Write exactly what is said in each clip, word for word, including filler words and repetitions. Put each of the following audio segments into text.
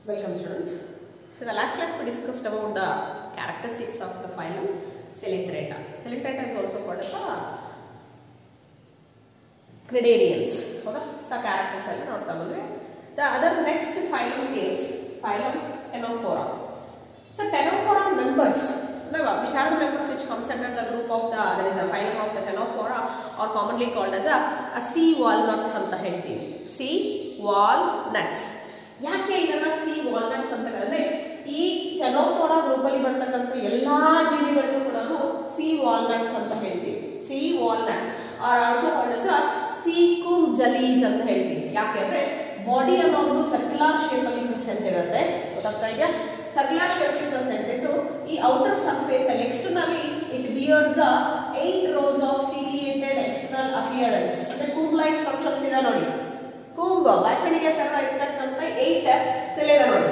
Welcome students. So the last class we discussed about the characteristics of the phylum Coelenterata. Coelenterata is also called as a cnidarians. Okay? So characters are not the The other next phylum is phylum Ctenophora. So Ctenophora members, which are the members which comes under the group of the there is a phylum of the Ctenophora or commonly called as a, a sea walnuts anta helthivi. Sea walnuts. ಯಾಕೆ ಇದನ್ನ C walnuts ಅಂತ ಕರೆದ್ರೆ ಈ ಟೆನೋಫೋರಾ group ಅಲ್ಲಿ ಬರ್ತಕ್ಕಂಥ ಎಲ್ಲಾ ಜೀವಿಗಳನ್ನು ಕೂಡ ನಾವು ಸಿ ವಾಲ್ನಟ್ಸ್ ಅಂತ ಹೇಳ್ತೀವಿ. Sea walnuts are also called as sea comb jellies ಅಂತ ಹೇಳ್ತೀವಿ. ಯಾಕೆಂದ್ರೆ ಬಾಡಿ ಅನ್ನೋದು ಸರ್ಕ್ಯುಲರ್ ಶೇಪ್ ಅಲ್ಲಿ ಪ್ರೆಸೆಂಟ್ ಇರುತ್ತೆ. ಗೊತ್ತಾಗ್ತಾ ಇದೆಯಾ? ಸರ್ಕ್ಯುಲರ್ ಶೇಪ್ ಅಲ್ಲಿ ಪ್ರೆಸೆಂಟ್ ಇದ್ದು ಈ ಔಟರ್ ಸರ್ಫೇಸ್ ಅಲ್ಲಿ externally it bears eight rows of ciliated external appearance. ಅಂದ್ರೆ ಕೂಮ್ ಲೈಕ್ ಸ್ಟ್ರಕ್ಚರ್ಸ್ ಇದೆ ನೋಡಿ. ಕೂಂಬ ಬಾಚಣಿಗೆ ತರ ಇರ್ತಕ್ಕಂಥ eight ಸೆಲ್ ಇದೆ ನೋಡಿ.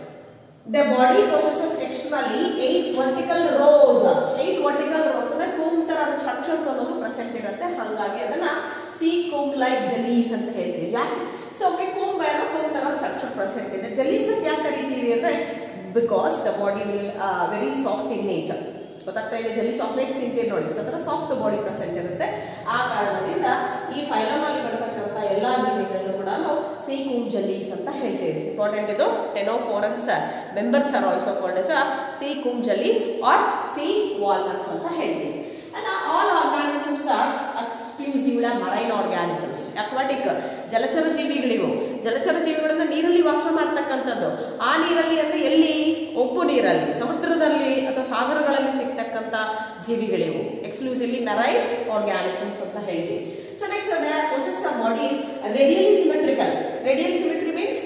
The body possesses externally eight vertical rows. eight vertical rows ಅಂದ್ರೆ ಕೂಂಬ ತರದ ಸ್ಟ್ರಕ್ಚರ್ಸ್ ಅನ್ನೋದು ಪ್ರೆಸೆಂಟ್ ಇರುತ್ತೆ. ಹಾಗಾಗಿ ಅದನ್ನ ಸಿ ಕೂಂಬ್ ಲೈಕ್ ಜಲೀಸ್ ಅಂತ ಹೇಳ್ತೀವಿ. ಯಾಕೆ? ಸೊ ಓಕೆ ಕೂಂಬ ಏನೋ ಕೂಂಬ ತರ ಸ್ಟ್ರಕ್ಚರ್ ಪ್ರೆಸೆಂಟ್ ಇದೆ. ಜಲೀಸ್ ಅಂತ ಯಾಕೆ ಕರೀತೀವಿ ಅಂದ್ರೆ because the body will very soft in nature. ಗೊತ್ತಾಗ್ತಾ ಇದೆ? ಜೆಲ್ಲಿ ಚಾಕ್ಲೇಟ್ಸ್ ತಿಂತೀರಿ ನೋಡಿ, ಸೊ ಅದರ ಸಾಫ್ಟ್ ಬಾಡಿ ಪ್ರೆಸೆಂಟ್ ಇರುತ್ತೆ. ಆ ಕಾರಣದಿಂದ ಈ ಫೈಲಮ್ ಅಲ್ಲಿ ಬರ್ತಕ್ಕಂಥ ಎಲ್ಲಾ ಜೀವಿಗಳನ್ನು ಕೂಡ ನಾವು ಸಿ ಕೂಮ್ ಜಲೀಸ್ ಅಂತ ಹೇಳ್ತೇವೆ. ಇಂಪಾರ್ಟೆಂಟ್ ಇದು. Ctenophores members are also called as sea comb jellies or sea walnuts ಅಂತ ಹೇಳ್ತೀವಿ. And all organisms are exclusively marine organisms. Aquatic ಜಲಚರ ಜೀವಿಗಳಿವು. ಜಲಚರ ಜೀವಿಗಳನ್ನು ನೀರಲ್ಲಿ ವಾಸ ಮಾಡ್ತಕ್ಕಂಥದ್ದು. ಆ ನೀರಲ್ಲಿ ಅಂದ್ರೆ ಎಲ್ಲಿ? ಉಪ್ಪು ನೀರಲ್ಲಿ, ಸಮುದ್ರದಲ್ಲಿ ಅಥವಾ ಸಾಗರಗಳಲ್ಲಿ ಸಿಗ್ತಕ್ಕಂಥ ಜೀವಿಗಳಿವು. ಎಕ್ಸ್ಕ್ಲೂಸಿವ್ಲಿ ಮೆರೈನ್ ಆರ್ಗಾನಿಸಮ್ಸ್ ಅಂತ ಹೇಳ್ತೀವಿ. So next their process of body is radially symmetrical. Radial symmetry means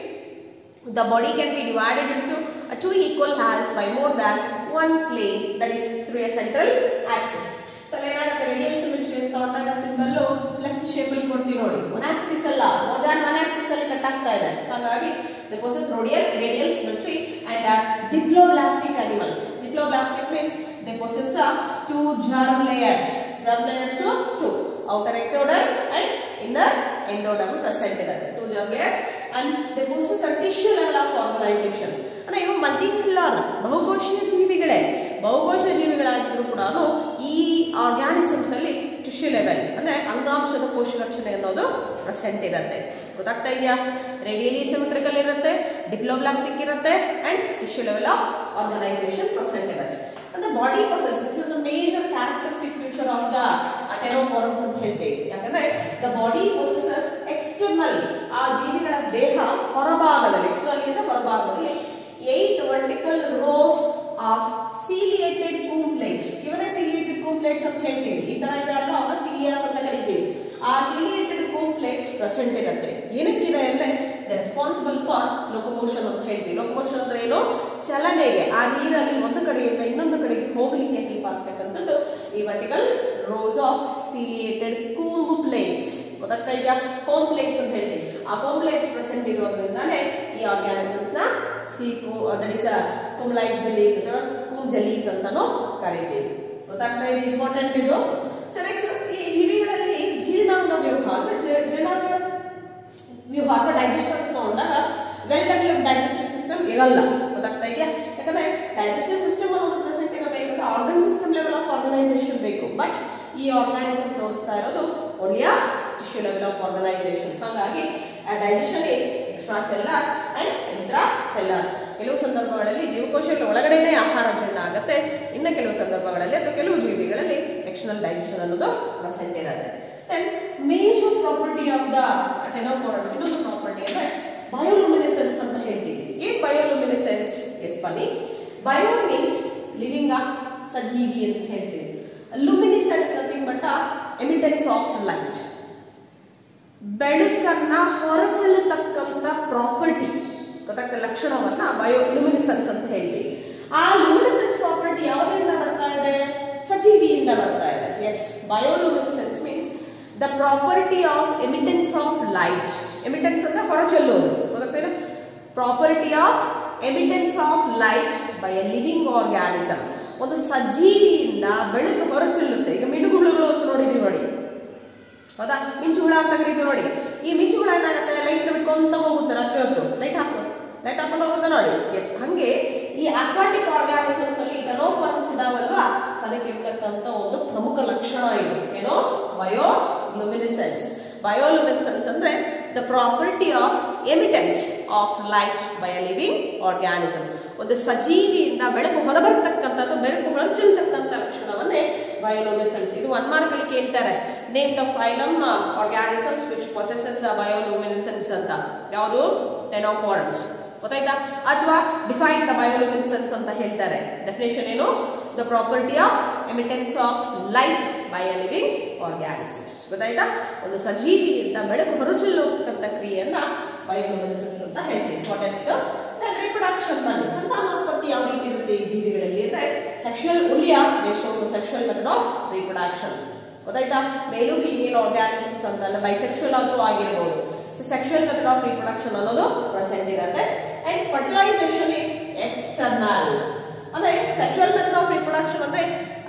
the body can be divided into two equal halves by more than one plane, that is through a central axis. So ಏನಾಗುತ್ತೆ? Radial symmetry ಅಂತ ಹೊರಟಾಗ symbol plus shape ಅಲ್ಲಿ ಕೊಡ್ತೀವಿ ನೋಡಿ. One axis ಅಲ್ಲ, more than one axis ಅಲ್ಲಿ cut ಆಗ್ತಾ ಇದೆ. ಸೊ ಹಾಗಾಗಿ the possess radial radial symmetry and diploblastic animals. Diploblastic means they possess two germ layers. Germ layers two, outer ectoderm and inner endoderm present ಇದೆ. Two germ layers and they possess a tissue level of organisation. ಅಂದ್ರೆ ಇವು multicellular ಬಹುಕೋಶೀಯ ಜೀವಿಗಳೇ. ಬಹುಕೋಶೀಯ ಜೀವಿಗಳಾಗಿದ್ರು ಕೂಡ ಈ organisms ಅಲ್ಲಿ tissue level ಅಂದ್ರೆ ಅಂಗಾಂಶದ ಕೋಶ ರಚನೆ ಅನ್ನೋದು ಪ್ರೆಸೆಂಟ್ ಇರುತ್ತೆ. ಗೊತ್ತಾಗ್ತಾ ಇದೆಯಾ? ರೇಡಿಯಲಿ ಸಿಮೆಟ್ರಿಕಲ್ ಇರುತ್ತೆ, ಡಿಪ್ಲೋಬ್ಲಾಸ್ಟಿಕ್ ಇರುತ್ತೆ and tissue level of organisation present ಇರುತ್ತೆ. ಅಂದ್ರೆ body process this is the major characteristic feature of the ctenophores ಅಂತ ಹೇಳ್ತೇವೆ. ಯಾಕಂದ್ರೆ ದ ಬಾಡಿ ಪ್ರೊಸೆಸಸ್ ಎಕ್ಸ್ಟರ್ನಲ್, ಆ ಜೀವಿಗಳ ದೇಹ ಹೊರಭಾಗದಲ್ಲಿ, ಎಕ್ಸ್ಟರ್ನಲ್ ಅಂದ್ರೆ ಹೊರಭಾಗದಲ್ಲಿ eight vertical rows of ciliated comb plates. ಇವನೇ ciliated comb plates ಅಂತ ಹೇಳ್ತೀವಿ. ಈ ತರ ಇದೆಲ್ಲ ಅವನ್ನ ಸಿಲಿಯಾಸ್ ಅಂತ ಕರಿತೀವಿ. ಆ ciliated comb plates ಪ್ರೆಸೆಂಟ್ ಇರುತ್ತೆ. ಏನಕ್ಕಿದೆ ಅಂದ್ರೆ ದ ರೆಸ್ಪಾನ್ಸಿಬಲ್ ಫಾರ್ ಲೋಕೋಮೋಷನ್ ಅಂತ ಹೇಳ್ತೀವಿ. ಲೋಕೋಮೋಷನ್ ಅಂದ್ರೆ ಏನು? ಚಲನೆಗೆ, ಆ ನೀರಲ್ಲಿ ಒಂದು ಕಡೆಯಿಂದ ಇನ್ನೊಂದು ಕಡೆಗೆ ಹೋಗ್ಲಿಕ್ಕೆ ಹೆಲ್ಪ್ ಆಗ್ತಕ್ಕಂಥದ್ದು ಈ vertical rows of ciliated comb plates. ಗೊತ್ತಾಗ್ತಾ ಇದೆಯಾ? comb plates ಅಂತ ಹೇಳ್ತೀವಿ. ಆ comb plates ಪ್ರೆಸೆಂಟ್ ಇರೋದ್ರಿಂದಾನೇ ಈ ಆರ್ಗಾನಿಸಮ್ಸ್ ನ see that is comb like jellies ಅಥವಾ ಕೂಮ್ ಜಲೀಸ್ ಅಂತಾನು ಕರೀತೀವಿ. ಗೊತ್ತಾಗ್ತಾ ಇದೆ? ಇಂಪಾರ್ಟೆಂಟ್ ಇದು. ಸೊ ನೆಕ್ಸ್ಟ್ ಈ ಜೀವಿಗಳಲ್ಲಿ ಜೀರ್ಣಾಂಗ ವ್ಯೂಹ ಅಂದ್ರೆ ಜೀರ್ಣಾಂಗ ವ್ಯೂಹ ಅಥವಾ ಡೈಜೆಷನ್ ಅಂತ ತಗೊಂಡಾಗ ವೆಲ್ ಡೆವಲಪ್ಡ್ ಡೈಜೆಸ್ಟಿವ್ ಸಿಸ್ಟಮ್ ಇರಲ್ಲ. ಗೊತ್ತಾಗ್ತಾ ಇದೆಯಾ? ಯಾಕಂದ್ರೆ ಡೈಜೆಸ್ಟಿವ್ ಸಿಸ್ಟಮ್ ಅನ್ನೋದು ಪ್ರೆಸೆಂಟ್ ಇರಬೇಕಂದ್ರೆ organ system level of organisation ಬೇಕು. ಬಟ್ ಈ ಆರ್ಗನೈಸೇಷನ್ ತೋರಿಸ್ತಾ ಇರೋದು ಒಳ್ಳೆಯ ಟಿಶ್ಯೂ ಲೆವೆಲ್ ಆಫ್ ಆರ್ಗನೈಸೇಷನ್. ಹಾಗಾಗಿ digestion is extra cellular and intra cellular. ಕೆಲವು ಸಂದರ್ಭಗಳಲ್ಲಿ ಜೀವಕೋಶಗಳ ಒಳಗಡೆನೆ ಆಹಾರ ಜೀರ್ಣ ಆಗುತ್ತೆ, ಇನ್ನು ಕೆಲವು ಸಂದರ್ಭಗಳಲ್ಲಿ ಅಥವಾ ಕೆಲವು ಜೀವಿಗಳಲ್ಲಿ ಎಕ್ಸ್ಟರ್ನಲ್ ಡೈಜೆಷನ್ ಅನ್ನೋದು ಪ್ರೆಸೆಂಟ್ ಇರುತ್ತೆ. Then major property of the ctenophores, ಇನ್ನೊಂದು ಪ್ರಾಪರ್ಟಿ ಅಂದ್ರೆ ಬಯೋಲುಮಿನೆಸೆನ್ಸ್ ಅಂತ ಹೇಳ್ತೀವಿ. ಏನ್ ಬಯೋಲುಮಿನೆಸೆನ್ಸ್? ಎಸ್ ಬನ್ನಿ. ಬಯೋ ಮೀನ್ಸ್ ಲಿವಿಂಗ್, ಸಜೀವಿ ಅಂತ ಹೇಳ್ತೀವಿ. Luminescence nothing but emittance of light. ಬೆಳಕನ್ನ ಹೊರಚೆಲ್ಲತಕ್ಕಂಥ ಪ್ರಾಪರ್ಟಿ, ಗೊತ್ತಾಗ್ತದೆ, ಲಕ್ಷಣವನ್ನ ಬಯೋ ಲುಮಿನಿಸೆನ್ಸ್ ಅಂತ ಹೇಳ್ತೀವಿ. ಆ ಲುಮಿನಿಸೆನ್ಸ್ ಪ್ರಾಪರ್ಟಿ ಯಾವುದರಿಂದ ಬರ್ತಾ ಇದೆ? ಸಜೀವಿಯಿಂದ ಬರ್ತಾ ಇದೆ. Yes, bioluminescence means the property of emittance of light. Emittance ಅಂದ್ರೆ ಹೊರಚೆಲ್ಲೋದು. ಗೊತ್ತಾಗ್ತದೆ? Property of emittance of light by a living organism. ಒಂದು ಸಜೀವಿಯಿಂದ ಬೆಳಕು ಹೊರಚೆಲ್ಲುತ್ತೆ. ಈಗ ಮಿಡುಗುಳುಗಳು ಅಂತ ನೋಡಿದೀವಿ ನೋಡಿ, ಹೌದಾ? ಮಿಂಚುಹುಳ ಅಂತ ಕರೀತೀವಿ ನೋಡಿ. ಈ ಮಿಂಚುಹುಳ ಏನಾಗುತ್ತೆ? ಲೈಟ್ ಬಿಟ್ಕೊಂತ ಹೋಗುತ್ತೆ ರಾತ್ರಿ ಹೊತ್ತು. ಲೈಟ್ ಹಾಕು ರೈಟ್ ಹಾಕೊಂಡು ಹೋಗುತ್ತೆ ನೋಡಿ. ಎಸ್, ಹಂಗೆ ಈ ಅಕ್ವಾಟಿಕ್ ಆರ್ಗಾನಿಸಮ್ಸ್ ಅಲ್ಲಿ ಟೆನೋಫಾರಮ್ಸ್ ಇದಾವಲ್ವಾ, ಅದಕ್ಕೆ ಇರ್ತಕ್ಕಂಥ ಒಂದು ಪ್ರಮುಖ ಲಕ್ಷಣ ಇದು ಏನೋ ಬಯೋಲುಮಿನಿಸೆನ್ಸ್. ಬಯೋಲುಮಿನಿಸೆನ್ಸ್ ಅಂದ್ರೆ the property of emittance of light by a living organism. ಒಂದು ಸಜೀವಿಯಿಂದ ಬೆಳಕು ಹೊರಬರ್ತಕ್ಕಂಥದ್ದು, ಬೆಳಕು ಹೊರಚಿಲ್ತಕ್ಕಂಥ ಲಕ್ಷಣವನ್ನೇ ಬಯೋಲುಮಿನಿಸೆನ್ಸ್. ಇದು ಒನ್ ಮಾರ್ಕ್ ಅಲ್ಲಿ ಕೇಳ್ತಾರೆ, name the phylum organisms which possesses bioluminescence ಅಂತ. ಯಾವುದು? ಟೆನೋಫಾರಮ್ಸ್. ಗೊತ್ತಾಯ್ತಾ? ಅಥವಾ ಡಿಫೈನ್ ದ ಬಯೋಲುಮಿನಿಸೆನ್ಸ್ ಅಂತ ಹೇಳ್ತಾರೆ. ಡೆಫಿನೇಷನ್ ಏನು? The property of emittance of light by a living organisms. ಗೊತ್ತಾಯ್ತಾ? ಒಂದು ಸಜೀವಿಯಿಂದ ಬೆಳಕು ಹೊರಚಿಲ್ಲುವಂತ ಕ್ರಿಯೆಯನ್ನ ಬಯೋಲುಮಿನಿಸೆನ್ಸ್ ಅಂತ ಹೇಳ್ತೀವಿ. ಇಂಪಾರ್ಟೆಂಟ್ ಇದು. ರಿಪ್ರೊಡಕ್ಷನ್ ನಲ್ಲಿ ಸಂತಾನೋತ್ಪತ್ತಿ ಯಾವ ರೀತಿ ಇರುತ್ತೆ ಈ ಜೀವಿಗಳಲ್ಲಿ ಅಂದ್ರೆ ಸೆಕ್ಷುವಲ್ ಉಳಿಯ shows sexual method of reproduction. ಗೊತ್ತಾಯ್ತಾ? ಮೇಲು ಫೀಮೇಲ್ ಆರ್ಗಾನಿಸಮ್ಸ್ ಅಂತಲ್ಲ, ಬೈಸೆಕ್ಷುವಲ್ ಆದ್ರೂ ಆಗಿರ್ಬೋದು. So sexual method of reproduction ಅನ್ನೋದು ಪ್ರೆಸೆಂಟ್ ಇರುತ್ತೆ. And fertilisation is external. ಅಂದ್ರೆ ಸೆಕ್ಷುವಲ್ ಮೆಥಡ್ ಆಫ್ ರಿಪ್ರೊಡಕ್ಷನ್ ಅಂದ್ರೆ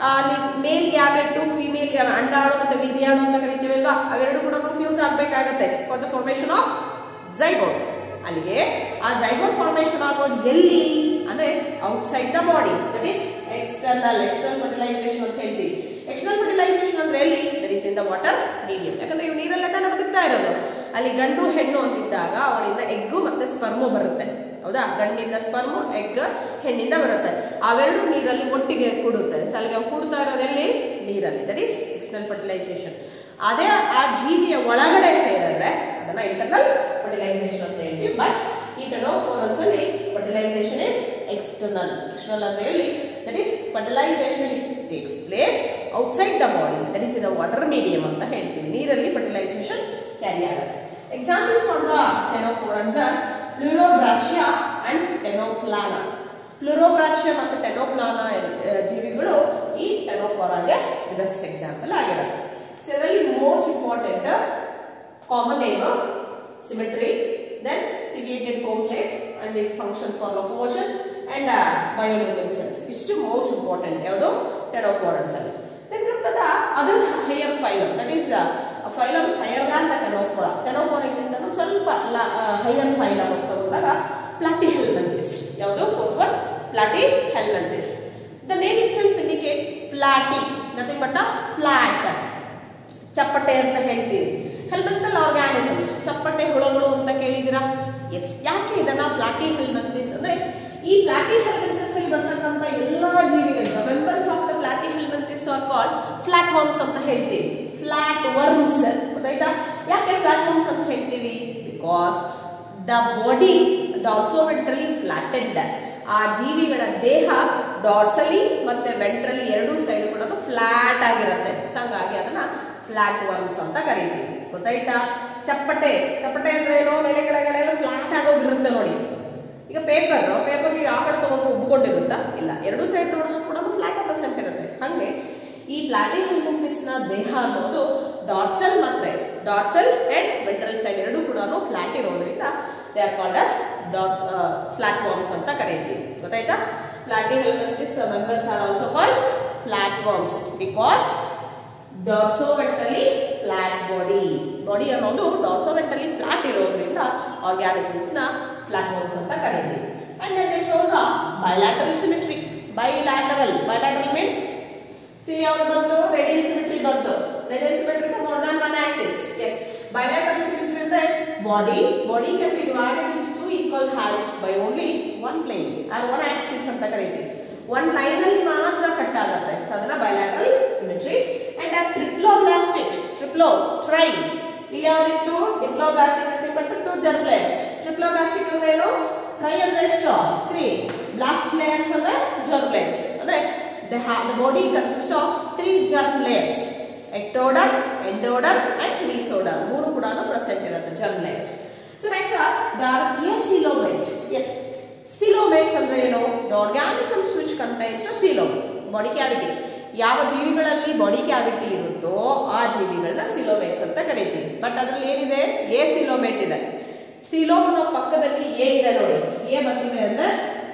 ಮೇಲ್ ಗ್ಯಾಮೆಟ್ ಫಿಮೇಲ್ ಗ್ಯಾಮೆಟ್, ಅಂಡಾಣು ಮತ್ತೆ ವೀರ್ಯಾಣು ಅಂತ ಕರಿತೀವಲ್ವಾ, ಅವೆರಡು ಕೂಡ ಫ್ಯೂಸ್ ಆಗ್ಬೇಕಾಗತ್ತೆ for the formation of zygote. ಅಲ್ಲಿಗೆ ಆ ಝೈಗೋಟ್ ಫಾರ್ಮೇಶನ್ ಆಗೋದು ಎಲ್ಲಿ ಅಂದ್ರೆ outside the body, that is external. External fertilisation ಅಂತ ಹೇಳ್ತೀವಿ. ಎಕ್ಸ್ಟರ್ನಲ್ ಫರ್ಟಿಲೈಸೇಷನ್ ಅಂದ್ರೆ ಎಲ್ಲಿ? That is in the water medium. ಯಾಕಂದ್ರೆ ಇವು ನೀರಲ್ಲೇ ತಾನೇ ಬದುಕ್ತಾ ಇರೋದು. ಅಲ್ಲಿ ಗಂಡು ಹೆಣ್ಣು ಅಂತಿದ್ದಾಗ ಅವಳಿಂದ ಎಗ್ಗು ಮತ್ತೆ ಸ್ಪರ್ಮು ಬರುತ್ತೆ. ಹೌದಾ? ಗಂಡಿಂದ ಸ್ಪರ್ಮು, ಎಗ್ ಹೆಣ್ಣಿಂದ ಬರುತ್ತೆ. ಅವೆರಡು ನೀರಲ್ಲಿ ಒಟ್ಟಿಗೆ ಕೂಡುತ್ತೆ. ಸೊ ಅಲ್ಲಿಗೆ ಕೂಡ್ತಾ ಇರೋದೆಲ್ಲಿ? ನೀರಲ್ಲಿ. That is external fertilisation. ಅದೇ ಆ ಜೀವಿಯ ಒಳಗಡೆ ಸೇರಿದ್ರೆ ಅದನ್ನ ಇಂಟರ್ನಲ್ ಫರ್ಟಿಲೈಸೇಷನ್ ಅಂತ ಹೇಳ್ತೀವಿ. ಬಟ್ ಈ ಟೆನೋಫಾರಮ್ಸ್ ಅಲ್ಲಿ ಫರ್ಟಿಲೈಸೇಷನ್ ಇಸ್ ಎಕ್ಸ್ಟರ್ನಲ್. ಎಕ್ಸ್ಟರ್ನಲ್ ಅಂತ ಹೇಳಿ that is fertilisation is takes place outside the body, that is in the water medium ಅಂತ ಹೇಳ್ತೀವಿ. ನೀರಲ್ಲಿ ಫರ್ಟಿಲೈಸೇಷನ್ ಕ್ಯಾರಿ ಆಗುತ್ತೆ. Example for the ctenophores are Pleurobrachia and Ctenoplana. Pleurobrachia ಮತ್ತು Ctenoplana ಜೀವಿಗಳು ಈ ಟೆನೋಫಾರಾಗೆ ಬೆಸ್ಟ್ ಎಕ್ಸಾಂಪಲ್ ಆಗಿರುತ್ತೆ. So really most important uh, common name uh, symmetry, then ciliated comb plates and its function for locomotion and uh, bioluminescence. Is to most important yaudu Pterophorans. Then come to the other higher phylum, that is uh, a phylum higher than the Ctenophora. Ctenophora ಗಿಂತನೂ ಸ್ವಲ್ಪ higher phylum ಅಂತ ಬಂದಾಗ Platyhelminthes. yaudu fourth one Platyhelminthes. The name itself indicates platy, nothing but a flat. ಚಪ್ಪಟೆ ಅಂತ ಹೇಳ್ತೀವಿ. ಹೆಲ್ಮೆಂಥಲ್ organisms, ಚಪ್ಪಟೆ ಹುಳಗಳು ಅಂತ ಕೇಳಿದಿರಾ? ಎಸ್. ಯಾಕೆ ಇದನ್ನ ಪ್ಲಾಟಿ ಹೆಲ್ಮೆಂಥಿಸ್ ಅಂದ್ರೆ ಈ ಪ್ಲಾಟಿ ಹೆಲ್ಮೆಂಥಿಸ್ ಅಲ್ಲಿ ಬರ್ತಕ್ಕಂಥ ಎಲ್ಲಾ ಜೀವಿಗಳು members of the Platyhelminthes are called flat worms ಅಂತ ಹೇಳ್ತೀವಿ. Flat worms. ಗೊತ್ತಾಯ್ತಾ? ಯಾಕೆ ಫ್ಲಾಟ್ ವರ್ಮ್ಸ್ ಅಂತ ಹೇಳ್ತೀವಿ? Because the body dorsoventrally flatted. ಆ ಜೀವಿಗಳ ದೇಹ ಡಾರ್ಸಲಿ ಮತ್ತೆ ವೆಂಟ್ರಲಿ ಎರಡೂ ಸೈಡ್ ಕೂಡ ಫ್ಲಾಟ್ ಆಗಿರುತ್ತೆ. ಸೊ ಹಾಗಾಗಿ ಅದನ್ನ ಫ್ಲಾಟ್ ವರ್ಮ್ಸ್ ಅಂತ ಕರೀತೀವಿ. ಗೊತ್ತಾಯ್ತಾ? ಚಪ್ಪಟೆ. ಚಪ್ಪಟೆ ಅಂದ್ರೆ ಏನೋ ಮೇಲೆ ಕೆಳಗಡೆಲ್ಲ ಫ್ಲಾಟ್ ಆಗೋಗಿರುತ್ತೆ ನೋಡಿ. ಈಗ ಪೇಪರ್ ಪೇಪರ್ ನೀವು ಯಾವ ಕಡೆ ತಗೊಂಡು ಉಬ್ಕೊಂಡಿರುತ್ತಾ? ಇಲ್ಲ, ಎರಡು ಸೈಡ್ ನೋಡಿದ್ರು ಕೂಡ ಫ್ಲಾಟ್ ಪ್ರೆಸೆಂಟ್ ಇರುತ್ತೆ. ಹಾಗೆ ಈ ಪ್ಲಾಟಿಹೆಲ್ಮಿಂಥಿಸ್ ನ ದೇಹ ಅನ್ನೋದು ಡಾರ್ಸಲ್ ಮತ್ತೆ ಡಾರ್ಸಲ್ ಅಂಡ್ ವೆಂಟ್ರಲ್ ಸೈಡ್ ಎರಡೂ ಕೂಡ ಫ್ಲಾಟ್ ಇರೋದ್ರಿಂದ they are called as dorsal flat worms ಅಂತ ಕರೀತೀವಿ. ಗೊತ್ತಾಯ್ತಾ? Platyhelminthes members are also called flat worms because dorsoventrally flat body. Body ಅನ್ನೋದು ಡಾರ್ಸೋವೆಂಟ್ರಲಿ ಫ್ಲಾಟ್ ಇರೋದ್ರಿಂದ ಆರ್ಗಾನಿಸಮ್ಸ್ ನ ಫ್ಲಾಟ್ ವರ್ಮ್ಸ್ ಅಂತ ಕರೀತೀವಿ. And then they shows a bilateral symmetry. Bilateral bilateral means see ಯಾವುದು ಬಂತು? ರೇಡಿಯಲ್ ಸಿಮೆಟ್ರಿ ಬಂತು. Radial symmetry more than one axis. Yes. Bilateral symmetry ಅಂದ್ರೆ body body can be divided into two equal halves by only one plane or one axis ಅಂತ ಕರೀತೀವಿ. One line ಅಲ್ಲಿ ಮಾತ್ರ cut ಆಗುತ್ತೆ. So ಅದನ್ನ bilateral symmetry. And ಆ triploblastic ಟ್ರಿಪ್ಲೋ ಟ್ರೈ ಇಲ್ಲಿ ಯಾವ್ದಿತ್ತು? ಡಿಪ್ಲೋಬ್ಲಾಸ್ಟಿಕ್ ಅಂತ ಬಟ್ ಟು ಜರ್ಮ್ಲೇಟ್ಸ್. ಟ್ರಿಪ್ಲೋಬ್ಲಾಸ್ಟಿಕ್ ಅಂದ್ರೆ ಏನು? ಟ್ರೈ ಅಂದ್ರೆ ಎಷ್ಟು? ತ್ರೀ. ಬ್ಲಾಸ್ಟ್ ಲೇಯರ್ಸ್ ಅಂದ್ರೆ ಜರ್ಮ್ಲೇಟ್ಸ್. ಅಂದ್ರೆ the body consists of three germ layers: ectoderm, endoderm and mesoderm. ಮೂರು ಕೂಡ ಪ್ರೆಸೆಂಟ್ ಇರುತ್ತೆ germ layers. So next are the coelomates. Yes, coelomates ಅಂದ್ರೆ ಏನು? The organisms which contains a coelom, body cavity. ಯಾವ ಜೀವಿಗಳಲ್ಲಿ body cavity ಇರುತ್ತೋ ಆ ಜೀವಿಗಳನ್ನ ಸಿಲೋಮೇಟ್ಸ್ ಅಂತ ಕರೀತೀವಿ. ಬಟ್ ಅದ್ರಲ್ಲಿ ಏನಿದೆ? ಎ ಸಿಲೋಮೇಟ್ ಇದೆ. ಸಿಲೋಮ್ ಅನ್ನೋ ಪಕ್ಕದಲ್ಲಿ ಎ ಇದೆ ನೋಡಿ. ಎ ಬಂದಿದೆ ಅಂದ್ರೆ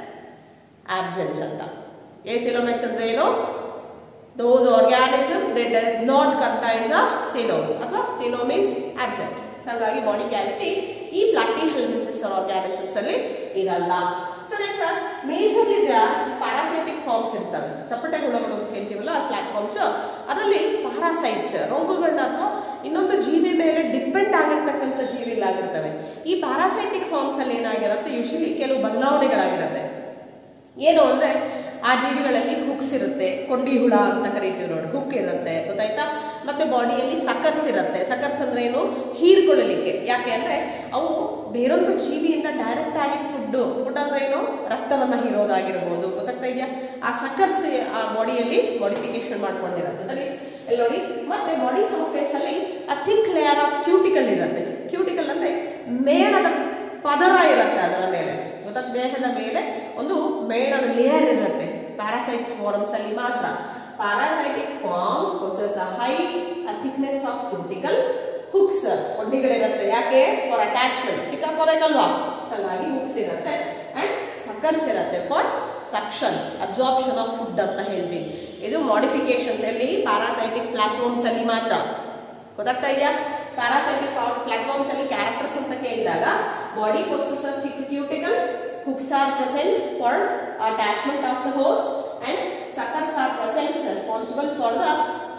ಆಬ್ಸೆನ್ಸ್ ಅಂತ. ಎ ಸಿಲೋಮೇಟ್ಸ್ ಅಂದ್ರೆ ಏನು? those organisms that does not contains a coelom ಅಥವಾ coelom is absent. ಸೊ ಹಾಗಾಗಿ ಬಾಡಿ ಕ್ಯಾವಿಟಿ ಈ ಪ್ಲಾಟಿಹೆಲ್ಮಿಂಥಿಸ್ ಆರ್ಗಾನಿಸಮ್ಸ್ ಅಲ್ಲಿ ಇರಲ್ಲ. So next majorly parasitic forms ಇರ್ತವೆ, ಚಪ್ಪಟೆ ಹುಳಗಳು ಅಂತ ಹೇಳ್ತೀವಲ್ಲ ಪ್ಲಾಟ್ಫಾರ್ಮ್ಸ್, ಅದರಲ್ಲಿ ಪ್ಯಾರಾಸೈಟ್ಸ್ ರೋಗಗಳನ್ನ ಅಥವಾ ಇನ್ನೊಂದು ಜೀವಿ ಮೇಲೆ ಡಿಪೆಂಡ್ ಆಗಿರ್ತಕ್ಕಂಥ ಜೀವಿಗಳಾಗಿರ್ತವೆ. ಈ ಪ್ಯಾರಾಸೈಟಿಕ್ ಫಾರ್ಮ್ಸ್ ಅಲ್ಲಿ ಏನಾಗಿರುತ್ತೆ, ಯೂಶಲಿ ಕೆಲವು ಬದಲಾವಣೆಗಳಾಗಿರುತ್ತೆ. ಏನು ಅಂದ್ರೆ ಆ ಜೀವಿಗಳಲ್ಲಿ ಹುಕ್ಸ್ ಇರುತ್ತೆ, ಕೊಂಡಿ ಹುಳ ಅಂತ ಕರಿತೀವಿ ನೋಡಿ, ಹುಕ್ ಇರುತ್ತೆ ಗೊತ್ತಾಯ್ತಾ. ಮತ್ತೆ ಬಾಡಿಯಲ್ಲಿ ಸಕರ್ಸ್ ಇರುತ್ತೆ. ಸಕರ್ಸ್ ಅಂದ್ರೆ ಏನು, ಹೀರ್ಕೊಳ್ಳಲಿಕ್ಕೆ. ಯಾಕೆ ಅಂದ್ರೆ ಅವು ಬೇರೊಂದು ಜೀವಿಯಿಂದ ಡೈರೆಕ್ಟ್ ಆಗಿ ಫುಡ್ ಫುಡ್ ಅಂದ್ರೆ ಏನು, ರಕ್ತವನ್ನ ಹೀರೋದಾಗಿರ್ಬೋದು ಗೊತ್ತಾಗ್ತಾ ಇದೆಯಾ. ಆ ಸಕರ್ಸ್ ಆ ಬಾಡಿಯಲ್ಲಿ ಮಾಡಿಫಿಕೇಶನ್ ಮಾಡ್ಕೊಂಡಿರುತ್ತೆ. ದಟ್ ಈಸ್ ಎಲ್ಲಿ ನೋಡಿ. ಮತ್ತೆ ಬಾಡಿ ಸರ್ಫೇಸ್ ಅಲ್ಲಿ a thick layer of cuticle ಇರುತ್ತೆ. ಕ್ಯೂಟಿಕಲ್ ಅಂದ್ರೆ ಮೇಣದ ಪದರ ಇರುತ್ತೆ ಅದರ ಮೇಲೆ ಗೊತ್ತಾಗ, ದೇಹದ ಮೇಲೆ ಒಂದು ಮೇಣದ ಲೇಯರ್ ಇರುತ್ತೆ. ಪ್ಯಾರಾಸೈಟಿಕ್ ಫಾರ್ಮ್ಸ್ ಅಲ್ಲಿ ಮಾತ್ರ. Parasitic forms possess a high thickness of cuticle hooks, ಕೊಂಡಿಗಳಿರುತ್ತೆ. ಯಾಕೆ, ಫಾರ್ ಅಟ್ಯಾಚ್ಮೆಂಟ್, ಸಿಕ್ಕಾಕೋಬೇಕಲ್ವಾ, ಚೆನ್ನಾಗಿ ಹುಕ್ಸ್ ಇರುತ್ತೆ. ಅಂಡ್ ಸಕರ್ಸ್ ಇರುತ್ತೆ for suction, absorption of food ಅಂತ ಹೇಳ್ತೀವಿ. ಇದು ಮಾಡಿಫಿಕೇಶನ್ಸ್ ಎಲ್ಲಿ, ಪ್ಯಾರಾಸೈಟಿಕ್ ಪ್ಲಾಟ್ಫಾರ್ಮ್ಸ್ ಅಲ್ಲಿ ಮಾತ್ರ. ಗೊತ್ತಾಗ್ತಾ ಇದೆಯಾ. ಪ್ಯಾರಾಸೈಟಿಕ್ ಪ್ಲಾಟ್ಫಾರ್ಮ್ಸ್ ಅಲ್ಲಿ ಕ್ಯಾರೆಕ್ಟರ್ಸ್ ಅಂತ ಕೇಳಿದಾಗ body possess a thick cuticle, hooks are present for attachment of the host, and suckers are present responsible for the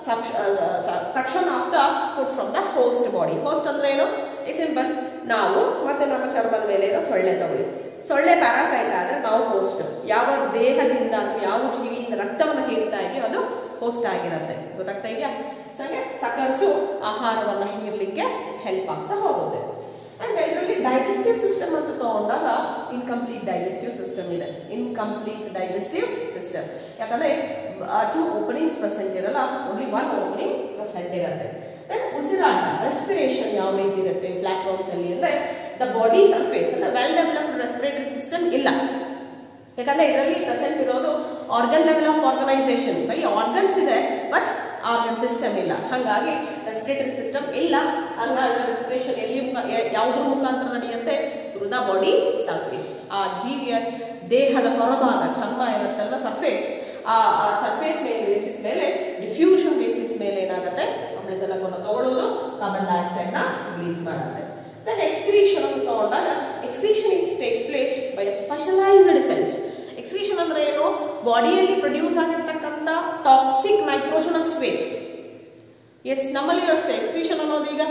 suction of the food from the host body. Host ಅಂದ್ರೆ ಏನು, simple ನಾವು ಮತ್ತೆ ನಮ್ಮ ಚರ್ಮದ ಮೇಲೆ ಇರೋ ಸೊಳ್ಳೆ ತಗೊಳ್ಳಿ. ಸೊಳ್ಳೆ ಪ್ಯಾರಾಸೈಟ್ ಆದ್ರೆ ನಾವು ಹೋಸ್ಟ್. ಯಾವ ದೇಹದಿಂದ ಯಾವ ಜೀವಿಯಿಂದ ರಕ್ತವನ್ನು ಹೀರ್ತಾ ಇದೆಯೋ ಅದು ಹೋಸ್ಟ್ ಆಗಿರುತ್ತೆ. ಗೊತ್ತಾಗ್ತಾ ಇದೆಯಾ. ಸರಿ, ಸಕರ್ಸು ಆಹಾರವನ್ನು ಹೀರ್ಲಿಕ್ಕೆ ಹೆಲ್ಪ್ ಆಗ್ತಾ ಹೋಗುತ್ತೆ. ಅಂಡ್ ಇದರಲ್ಲಿ ಡೈಜೆಸ್ಟಿವ್ ಸಿಸ್ಟಮ್ ಅಂತ ತಗೊಂಡಾಗ ಇನ್ಕಂಪ್ಲೀಟ್ ಡೈಜೆಸ್ಟಿವ್ ಸಿಸ್ಟಮ್ ಇದೆ. ಇನ್ಕಂಪ್ಲೀಟ್ ಡೈಜೆಸ್ಟಿವ್ ಸಿಸ್ಟಮ್ ಯಾಕಂದ್ರೆ ಟೂ ಓಪನಿಂಗ್ಸ್ ಪ್ರೆಸೆಂಟ್ ಇರಲ್ಲ, ಓನ್ಲಿ ಒನ್ ಓಪನಿಂಗ್ ಪ್ರೆಸೆಂಟ್ ಇರುತ್ತೆ. ದೆನ್ ಉಸಿರಾಟ, ರೆಸ್ಪಿರೇಷನ್ ಯಾವ ರೀತಿ ಇರುತ್ತೆ ಪ್ಲಾಟ್ಫಾರ್ಮ್ಸ್ ಅಲ್ಲಿ ಅಂದ್ರೆ, ದ ಬಾಡಿ ಸರ್ಫೇಸ್ ಅಂದ್ರೆ ವೆಲ್ ಡೆವಲಪ್ಡ್ ರೆಸ್ಪಿರೇಟರಿ ಸಿಸ್ಟಮ್ ಇಲ್ಲ. ಯಾಕಂದ್ರೆ ಇದರಲ್ಲಿ ಪ್ರೆಸೆಂಟ್ ಇರೋದು ಆರ್ಗನ್ ಲೆವೆಲ್ ಆಫ್ ಆರ್ಗನೈಸೇಷನ್, ಬರೀ ಆರ್ಗನ್ಸ್ ಇದೆ ಬಟ್ ಆರ್ಗನ್ ಸಿಸ್ಟಮ್ ಇಲ್ಲ. ಹಾಗಾಗಿ ರೆಸ್ಪಿರೇಟರಿ ಸಿಸ್ಟಮ್ ಇಲ್ಲ. ಹಂಗಾಗಿ ರೆಸ್ಪಿರೇಷನ್ ಎಲ್ಲಿ ಯಾವುದ್ರ ಮುಖಾಂತರ ನಡೆಯುತ್ತೆ, ಥ್ರೂ ದ ಬಾಡಿ ಸರ್ಫೇಸ್. ಆ ಜೀವಿಯ ದೇಹದ ಹೊರಭಾಗ ಚರ್ಮ ಇರುತ್ತಲ್ಲ ಸರ್ಫೇಸ್, ಆ ಸರ್ಫೇಸ್ ಮೇಲೆ ಬೇಸಿಸ್ ಮೇಲೆ ಡಿಫ್ಯೂಷನ್ ಬೇಸಿಸ್ ಮೇಲೆ ಏನಾಗುತ್ತೆ, ಆಕ್ಸಿಜನ್ ಅನ್ನು ತಗೊಳ್ಳೋದು, ಕಾರ್ಬನ್ ಡೈಆಕ್ಸೈಡ್ ನ ರಿಲೀಸ್ ಮಾಡುತ್ತೆ. ದೆನ್ ಎಕ್ಸ್ಕ್ರೀಷನ್ ಅಂತ ತಗೊಂಡಾಗ excretion is takes place by specialized cells. ಎಕ್ಸ್ಕ್ರೀಷನ್ ಅಂದ್ರೆ ಏನು, ಬಾಡಿಯಲ್ಲಿ ಪ್ರೊಡ್ಯೂಸ್ ಆಗಿರ್ತಕ್ಕಂಥ ಟಾಕ್ಸಿಕ್ ನೈಟ್ರೋಜನಸ್ ವೇಸ್ಟ್. ಎಸ್, ನಮ್ಮಲ್ಲಿ ಅಷ್ಟೇ ಎಕ್ಸ್ಕ್ರೀಷನ್ ಅನ್ನೋದು ಈಗ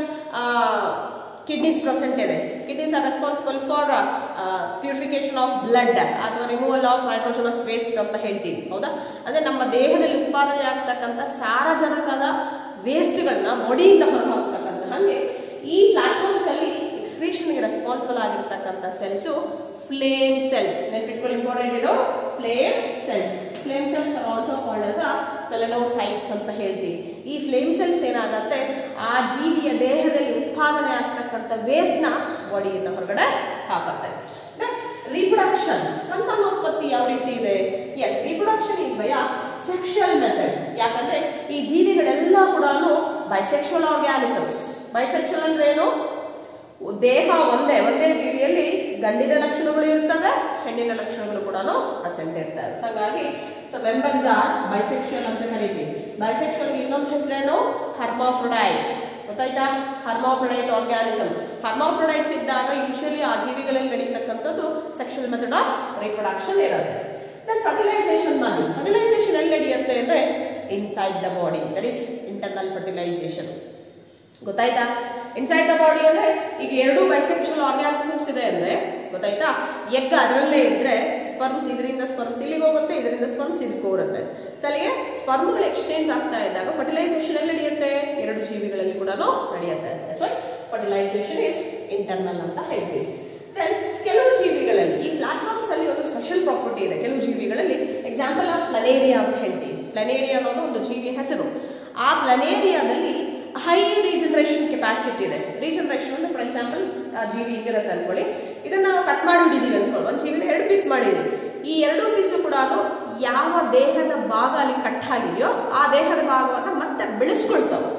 ಕಿಡ್ನೀಸ್ ಪ್ರೆಸೆಂಟ್ ಇದೆ. Kidneys are responsible for purification of blood ಅಥವಾ ರಿಮೂವಲ್ ಆಫ್ ನೈಟ್ರೋಜನಸ್ ವೇಸ್ಟ್ ಅಂತ ಹೇಳ್ತೀವಿ. ಹೌದಾ. ಅಂದ್ರೆ ನಮ್ಮ ದೇಹದಲ್ಲಿ ಉತ್ಪಾದನೆ ಆಗ್ತಕ್ಕಂಥ ಸಾರಜನಕದ ವೇಸ್ಟ್ಗಳನ್ನ ಬಾಡಿಯಿಂದ ಹೊರಹಾಕ್ತಕ್ಕಂಥ. ಹಾಗೆ ಈ ಪ್ಲಾಟ್ಫಾರ್ಮ್ಸ್ ಅಲ್ಲಿ ಎಕ್ಸ್ಕ್ರೀಷನ್ ಗೆ ರೆಸ್ಪಾನ್ಸಿಬಲ್ ಆಗಿರ್ತಕ್ಕಂಥ ಸೆಲ್ಸ್ ಫ್ಲೇಮ್ ಸೆಲ್ಸ್. ನೆನ್ಪಿಟ್ಕೊಳ್ಳಿ, ಇಂಪಾರ್ಟೆಂಟ್ ಇದು flame cells. Flame cells are also called as solenocytes ಅಂತ ಹೇಳ್ತೀವಿ. ಈ ಫ್ಲೇಮ್ ಸೆಲ್ಸ್ ಏನಾಗುತ್ತೆ, ಆ ಜೀವಿಯ ದೇಹದಲ್ಲಿ ಉತ್ಪಾದನೆ ಆಗ್ತಕ್ಕಂಥ ವೇಸ್ಟ್ ನ ಬಾಡಿಯಿಂದ ಹೊರಗಡೆ ಹಾಕುತ್ತೆ. ನೆಕ್ಸ್ಟ್ ರಿಪ್ರೊಡಕ್ಷನ್, ಸಂತಾನೋತ್ಪತ್ತಿ ಯಾವ ರೀತಿ ಇದೆ. Yes, reproduction is by a sexual method. ಯಾಕಂದ್ರೆ ಈ ಜೀವಿಗಳೆಲ್ಲ ಕೂಡ ಬೈಸೆಕ್ಷುವಲ್ ಆರ್ಗ್ಯಾನಿಸಮ್ಸ್. ಬೈಸೆಕ್ಷುವಲ್ ಅಂದ್ರೆ ಏನು, ದೇಹ ಒಂದೇ ಒಂದೇ ಜೀವಿಯಲ್ಲಿ ಗಂಡಿನ ಲಕ್ಷಣಗಳು ಇರ್ತವೆ, ಹೆಣ್ಣಿನ ಲಕ್ಷಣಗಳು ಕೂಡ ಪ್ರೆಸೆಂಟ್ ಇರ್ತವೆ. ಸೊ ಹಾಗಾಗಿ ಸೊ ಮೆಂಬರ್ಸ್ ಆರ್ ಬೈಸೆಕ್ಷುವಲ್ ಅಂತ ಕರಿತೀವಿ. ಬೈಸೆಕ್ಷುವಲ್ ಇನ್ನೊಂದು ಹೆಸರೇನು, ಹರ್ಮಾಫ್ರೊಡೈಟ್ಸ್. ಗೊತ್ತಾಯ್ತಾ, ಹರ್ಮಾಫ್ರೊಡೈಟ್ ಆರ್ಗ್ಯಾನಿಸಮ್. ಹರ್ಮಾಫ್ರೊಡೈಟ್ಸ್ ಇದ್ದಾಗ ಯೂಶಲಿ ಆ ಜೀವಿಗಳಲ್ಲಿ ನಡೀತಕ್ಕಂಥದ್ದು ಸೆಕ್ಷುವಲ್ ಮೆಥಡ್ ಆಫ್ ರಿಪ್ರೊಡಕ್ಷನ್ ಇರುತ್ತೆ. ದೆನ್ ಫರ್ಟಿಲೈಸೇಷನ್ ಮಾಡಿ. ಫರ್ಟಿಲೈಸೇಷನ್ ಎಲ್ಲಿ ನಡೆಯುತ್ತೆ ಅಂದ್ರೆ inside the body, that is internal fertilization. ಗೊತ್ತಾಯ್ತಾ. ಇನ್ಸೈಡ್ ದ ಬಾಡಿ ಅಂದ್ರೆ ಈಗ ಎರಡು ಬೈಸೆಕ್ಷುವಲ್ ಆರ್ಗ್ಯಾನಿಸಮ್ಸ್ ಇದೆ ಅಂದ್ರೆ ಗೊತ್ತಾಯ್ತಾ, ಎಗ್ ಅದರಲ್ಲೇ ಇದ್ರೆ ಸ್ಪರ್ಮ್ಸ್ ಇದರಿಂದ ಸ್ಪರ್ಮ್ಸ್ ಇಲ್ಲಿಗೆ ಹೋಗುತ್ತೆ, ಇದರಿಂದ ಸ್ಪರ್ಮ್ಸ್ ಇದಕ್ಕೆ ಹೋಗುತ್ತೆ. ಸೊ ಅಲ್ಲಿಗೆ ಸ್ಪರ್ಮ್ಗಳು ಎಕ್ಸ್ಚೇಂಜ್ ಆಗ್ತಾ ಇದ್ದಾಗ ಫರ್ಟಿಲೈಸೇಷನ್ ಎಲ್ಲಿ ನಡೆಯುತ್ತೆ, ಎರಡು ಜೀವಿಗಳಲ್ಲಿ ಕೂಡ ನಡೆಯುತ್ತೆ. ಫರ್ಟಿಲೈಸೇಷನ್ ಇಸ್ ಇಂಟರ್ನಲ್ ಅಂತ ಹೇಳ್ತೀವಿ. ದೆನ್ ಕೆಲವು ಜೀವಿಗಳಲ್ಲಿ ಈ ಪ್ಲಾಟ್ಫಾರ್ಮ್ಸ್ ಅಲ್ಲಿ ಒಂದು ಸ್ಪೆಷಲ್ ಪ್ರಾಪರ್ಟಿ ಇದೆ. ಕೆಲವು ಜೀವಿಗಳಲ್ಲಿ ಎಕ್ಸಾಂಪಲ್ ಆಫ್ ಪ್ಲನೇರಿಯಾ ಅಂತ ಹೇಳ್ತೀವಿ. ಪ್ಲನೇರಿಯಾ ಅನ್ನೋದು ಒಂದು ಜೀವಿ ಹೆಸರು. ಆ ಪ್ಲನೇರಿಯಾದಲ್ಲಿ ಹೈ ರೀಜನರೇಷನ್ ಕೆಪಾಸಿಟಿ ಇದೆ. ರೀಜನರೇಷನ್ ಅಂದ್ರೆ ಫಾರ್ ಎಕ್ಸಾಂಪಲ್ ಆ ಜೀವಿ ಹಿಂಗಿರುತ್ತೆ ಅನ್ಕೊಳ್ಳಿ, ಇದನ್ನ ನಾವು ಕಟ್ ಮಾಡಿ ಬಿಟ್ಟಿದೀವಿ ಅನ್ಕೊಳ್ಳಿ, ಒಂದು ಜೀವಿನ ಎರಡು ಪೀಸ್ ಮಾಡಿದೀವಿ. ಈ ಎರಡು ಪೀಸು ಕೂಡ ಯಾವ ದೇಹದ ಭಾಗ ಅಲ್ಲಿ ಕಟ್ ಆಗಿದೆಯೋ ಆ ದೇಹದ ಭಾಗವನ್ನ ಮತ್ತೆ ಬೆಳೆಸ್ಕೊಳ್ತಾವೆ.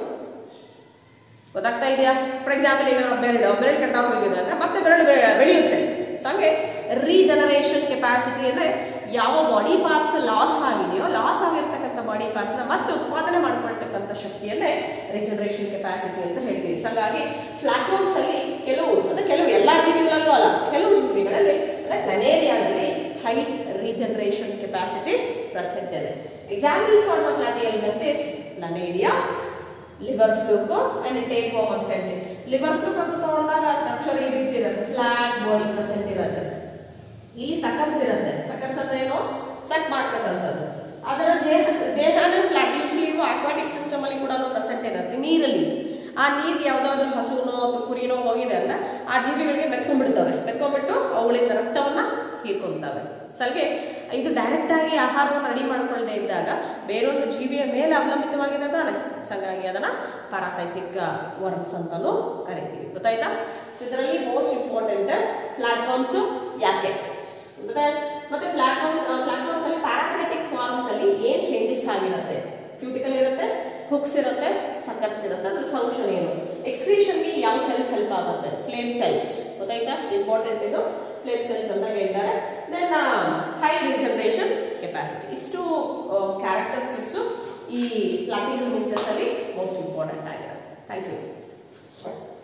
ಗೊತ್ತಾಗ್ತಾ ಇದೆಯಾ. ಫಾರ್ ಎಕ್ಸಾಂಪಲ್ ಈಗ ನಾವು ಬೆರಳು ಬೆರಳು ಕಟ್ ಆಗೋಗಿದೆ ಅಂದ್ರೆ ಮತ್ತೆ ಬೆರಳು ಬೆಳೆಯುತ್ತೆ. ಸೊ ಹಂಗೆ ರೀಜನರೇಷನ್ ಕೆಪಾಸಿಟಿ ಅಂದ್ರೆ ಯಾವ ಬಾಡಿ ಪಾರ್ಟ್ಸ್ ಲಾಸ್ ಆಗಿದೆಯೋ ಲಾಸ್ ಆಗಿರ್ತಕ್ಕಂಥ ಬಾಡಿ ಪಾರ್ಟ್ಸ್ ನ ಮತ್ತೆ ಉತ್ಪಾದನೆ ಮಾಡ್ಕೊಳ್ತಕ್ಕಂಥ ಶಕ್ತಿಯನ್ನೇ ರಿಜನರೇಷನ್ ಕೆಪಾಸಿಟಿ ಅಂತ ಹೇಳ್ತೀವಿ. ಸೊ ಹಾಗಾಗಿ ಪ್ಲಾಟ್ಫಾರ್ಮ್ಸ್ ಅಲ್ಲಿ ಕೆಲವು ಅಂದ್ರೆ ಕೆಲವು ಎಲ್ಲಾ ಜೀವಿಗಳಲ್ಲೂ ಅಲ್ಲ, ಕೆಲವು ಜೀವಿಗಳಲ್ಲಿ ಹೈ ರೀಜನರೇಷನ್ ಕೆಪಾಸಿಟಿ ಪ್ರೆಸೆಂಟ್ ಇದೆ. Example for the platyhelminth is planaria, liver fluke and tapeworm ಅಂತ ಹೇಳ್ತೀವಿ. ಲಿವರ್ ಫ್ಲೂಕ್ ಅಂತ ತಗೊಂಡಾಗ ಸ್ಟ್ರಕ್ಚರ್ ಈ ರೀತಿ ಇರುತ್ತೆ, ಫ್ಲಾಟ್ ಬಾಡಿ ಪ್ರೆಸೆಂಟ್ ಇರುತ್ತೆ. ಇಲ್ಲಿ ಸಕರ್ಸ್ ಇರುತ್ತೆ. ಸಕರ್ಸ್ ಅಂದ್ರೆ ಏನು, ಸಕ್ ಮಾಡ್ತಕ್ಕಂಥದ್ದು. ಅದರ ದೇಹ ದೇಹನೇ ಫ್ಲಾಟ್. ಯೂಶಲಿ ಇವು ಅಕ್ವಾಟಿಕ್ ಸಿಸ್ಟಮ್ ಅಲ್ಲಿ ಕೂಡ ಪ್ರೆಸೆಂಟ್ ಇರುತ್ತೆ, ನೀರಲ್ಲಿ. ಆ ನೀರು ಯಾವ್ದಾದ್ರು ಹಸುನೋ ಅಥವಾ ಕುರಿನೋ ಹೋಗಿದೆ ಅಂದ್ರೆ ಆ ಜೀವಿಗಳಿಗೆ ಮೆತ್ಕೊಂಡ್ಬಿಡ್ತವೆ. ಮೆತ್ಕೊಂಡ್ಬಿಟ್ಟು ಅವುಗಳಿಂದ ರಕ್ತವನ್ನ ಹೀರ್ಕೊಂತವೆ. ಸಲ್ಗೆ ಇದು ಡೈರೆಕ್ಟ್ ಆಗಿ ಆಹಾರವನ್ನು ರೆಡಿ ಮಾಡ್ಕೊಳ್ಳದೆ ಇದ್ದಾಗ ಬೇರೊಂದು ಜೀವಿಯ ಮೇಲೆ ಅವಲಂಬಿತವಾಗಿದೆ ತಾನೆ. ಹಾಗಾಗಿ ಅದನ್ನ ಪ್ಯಾರಾಸೈಟಿಕ್ ವರ್ಮ್ಸ್ ಅಂತಾನು ಕರಿತೀವಿ. ಗೊತ್ತಾಯ್ತಾ? ಇದರಲ್ಲಿ ಮೋಸ್ಟ್ ಇಂಪಾರ್ಟೆಂಟ್ ಪ್ಲಾಟ್ಫಾರ್ಮ್ಸ್ ಯಾಕೆ ಮತ್ತೆ ಪ್ಲಾಟ್ಫಾರ್ಮ್ಸ್ ಪ್ಲಾಟ್ಫಾರ್ಮ್ಸ್ ಅಲ್ಲಿ ಪ್ಯಾರಾಸೈಟಿಕ್ ಫಾರ್ಮ್ಸ್ ಅಲ್ಲಿ ಏನ್ ಚೇಂಜಸ್ ಆಗಿರುತ್ತೆ? ಕ್ಯೂಟಿಕಲ್ ಇರುತ್ತೆ, ಹುಕ್ಸ್ ಇರುತ್ತೆ, ಸಕರ್ಸ್ ಇರುತ್ತೆ. ಅದ್ರ ಫಂಕ್ಷನ್ ಏನು? ಎಕ್ಸ್ಕ್ರೀಷನ್ಗೆ ಯಾವ ಸೆಲ್ಸ್ ಹೆಲ್ಪ್ ಆಗುತ್ತೆ? Flame cells. ಗೊತ್ತಾಯ್ತಾ? ಇಂಪಾರ್ಟೆಂಟ್ ಇದು. ಫ್ಲೇಮ್ ಸೆಲ್ಸ್ ಅಂತ ಹೇಳ್ತಾರೆ. Then high regeneration capacity. ಇಷ್ಟು ಕ್ಯಾರೆಕ್ಟರಿಸ್ಟಿಕ್ಸ್ ಈ ಪ್ಲಾಟಿಯಲ್ ಮೆಂತಸ್ ಅಲ್ಲಿ ಮೋಸ್ಟ್ ಇಂಪಾರ್ಟೆಂಟ್ ಆಗಿರುತ್ತೆ. Thank you.